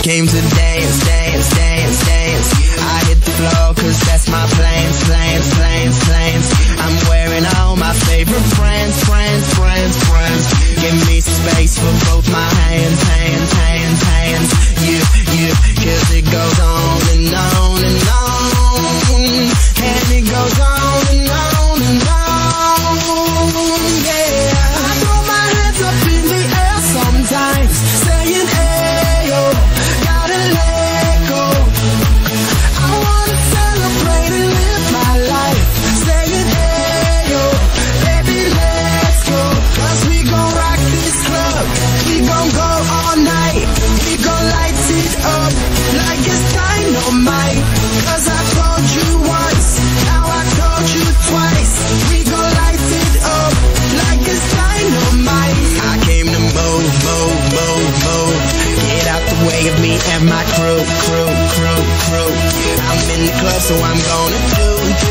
came to dance, dance, dance, dance. I hit the floor cause that's my plans, plans, plans, plans. I'm wearing all my favorite friends, friends, friends, friends. Give me space for both my hands, hands, hands, hands. Yeah, cause it goes on and on and on. And it goes on and on and on. Yeah, I throw my hands up in the air sometimes, saying hey yo, gotta let go. I wanna celebrate and live my life, saying hey yo, baby let's go. Cause we gon' rock this club, we gon' go all night, we gon' light it up like it's dynamite. Cause I told you once, now I told you twice, we gon' light it up like it's dynamite. I came to move, move, move, move. Get out the way of me and my crew, crew, crew, crew. I'm in the club so I'm gonna do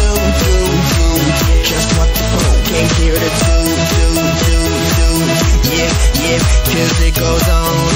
just what the fool came here to do. Yeah, cause it goes on